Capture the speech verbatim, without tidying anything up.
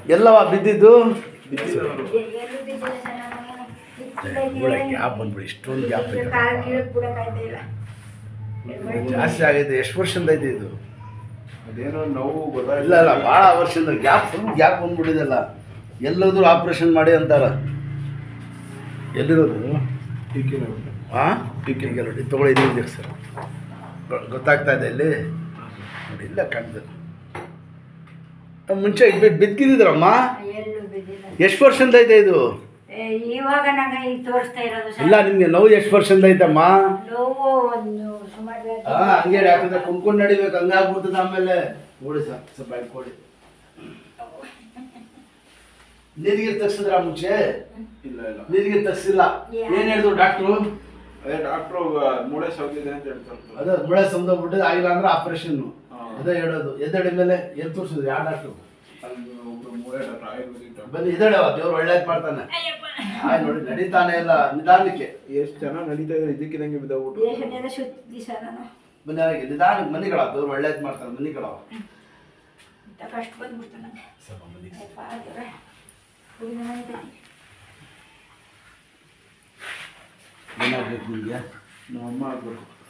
ಎಲ್ಲವ ಬಿದ್ದಿದ್ದು ಗ್ಯಾಪ್ ಬಂದ್ಬಿಡಿ ಇಷ್ಟೊಂದು ಗ್ಯಾಪ್ ಜಾಸ್ತಿ ಆಗೈತೆ. ಎಷ್ಟು ವರ್ಷದಿಂದ ಐತೆ ಇದು? ಅದೇನೋ ನೋವು ಗೊತ್ತಾಗಿಲ್ಲ. ಇಲ್ಲ ಇಲ್ಲ ಭಾಳ ವರ್ಷದಿಂದ ಗ್ಯಾಪ್ ಫುಲ್ ಗ್ಯಾಪ್ ಬಂದ್ಬಿಟ್ಟಿದೆಲ್ಲ. ಎಲ್ಲೋದ್ರೂ ಆಪ್ರೇಷನ್ ಮಾಡಿ ಅಂತಾರ. ಎಲ್ಲಿರೋದು? ಟೀಕಿನ ಹಾಂ ಟೀಕಿಗೆ ನೋಡಿ ತೊಗೊಳ್ಳಿ ಇದು ಸರ್ ಗೊತ್ತಾಗ್ತಾ ಇದೆ ಇಲ್ಲಿ ನೋಡಿ ಇಲ್ಲ ಕಾಣ್ತದೆ. ಮುಂಚೆ ಬಿದ್ದಿದ್ರಮ್ಮ ಎಷ್ಟು ವರ್ಷದಿಂದ ಐತೆ ಇದು? ಇವಾಗ ನಂಗೆ ಈಗ ತೋರಿಸ್ತಾ ಇರೋದು ಇಲ್ಲ ನಿಮಗೆ ನೋವು ಎಷ್ಟು ವರ್ಷದಿಂದ ಐತಮ್ಮ? ನೋವು ಒಂದು ಸುಮಾರು ಹಾಂ ಹಂಗೆ ಯಾಕಂದ್ರೆ ಕುಂದ್ಕೊಂಡು ನಡಿಬೇಕು ಹಂಗಾಗ್ಬಿಡ್ತದೆ ಆಮೇಲೆ. ಕೊಡಿ ಸರ್ ಸ್ವಲ್ಪ ಕೊಡಿ. ನೀರಿಗೆ ತಗ್ಸಿದ್ರ ಮುಂಚೆ? ಇಲ್ಲ ಇಲ್ಲ ನೀರಿಗೆ ತಗ್ಸಿಲ್ಲ. ಏನು ಹೇಳಿದ್ರು ಡಾಕ್ಟ್ರು? ಅದೇ ಡಾಕ್ಟ್ರು ಮೂಳೆ ಸೌದಿದೆ ಅಂತ ಹೇಳ್ತಾರೆ. ಅದೇ ಮೂಳೆ ಸಂದೋಗ್ಬಿಟ್ಟಿದೆ ಆಗಿಲ್ಲ ಅಂದ್ರೆ ಆಪರೇಷನ್ನು. ಅದೇ ಹೇಳೋದು. ಎದ್ದಡಿ ಮೇಲೆ ಎಲ್ಲಿ ತೋರಿಸಿದ್ರು ಯಾವ ಡಾಕ್ಟ್ರು? ಅಲ್ಲಿ ಒಬ್ರು ಮೂಳೆ ಡಾಕ್ಟರ್ ಆಯುರ್ವೇದಿಕ್ ಡಾಕ್ಟರ್. ಬನ್ನಿ ಇದ್ದಾಳೆ ದೇವ್ರು ಒಳ್ಳೇದು ಮಾಡ್ತಾನೆ. ಆಯ್ ನೋಡಿ ನಡೀತಾನೆ ಇಲ್ಲ ನಿಧಾನಕ್ಕೆ. ಎಷ್ಟು ಚೆನ್ನಾಗಿ ನಡೀತಾ ಇದ್ರೆ ಇದಕ್ಕಿದಂಗೆ ಬಿದ್ದೋಗ್ಬಿಟ್ಟು. ದೇಶನೆಲ್ಲ ಸುತ್ತಿ ಸರ್ ನಾನು ಬನ್ನಿ ಹಾಗೆ ನಿಧಾನಕ್ಕೆ ಮನಿಗಳ ದೇವ್ರು ಒಳ್ಳೇದು ಮಾಡ್ತಾನೆ ಮನಿಗಳವ. ಕಷ್ಟ ಬಂದ್ಬಿಡ್ತು ನನಗೆ ಸ್ವಲ್ಪ ಮನಿ ಏನಾಗಬೇಕು ನಿಮಗೆ? ನಮ್ಮ ಅಮ್ಮ ಆಗಬೇಕು.